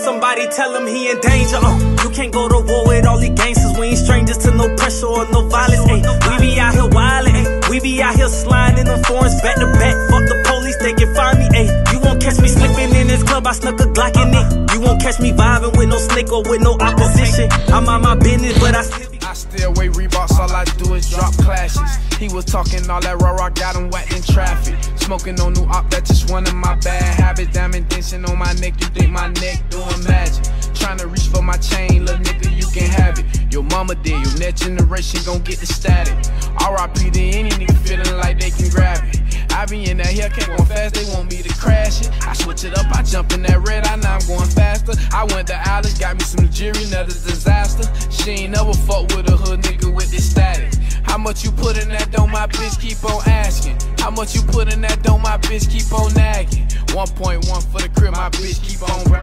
somebody tell him he in danger. You can't go to war with all these gangsters. We ain't strangers to no pressure or no violence. Ay, we be out here wildin', we be out here sliding in them foreigns back to back. Fuck the police, they can find me. Ay, you won't catch me slipping in this club, I snuck a Glock in it. You won't catch me vibing with no snake or with no opposition. I'm on my business, but I still wear Reeboks, all I do is drop clashes. He was talking all that raw, got him whacked in traffic. Smoking on new op, that's just one of my bad habits. Diamond dancing on my neck, you think my neck doing magic. Trying to reach for my chain, little nigga, you can have it. Your mama did, your next generation gon' get the static. R.I.P. to any nigga feeling like they can grab it. I be in that Hellcat going fast, they want me to crash it. I switch it up, I jump in that red eye, now I'm going faster. I went to Alice, got me some jewelry, another disaster. She ain't never fuck with a hood nigga with this static. How much you put in that, don't my bitch keep on asking? How much you put in that, don't my bitch keep on nagging? 1.1 for the crib, my bitch keep on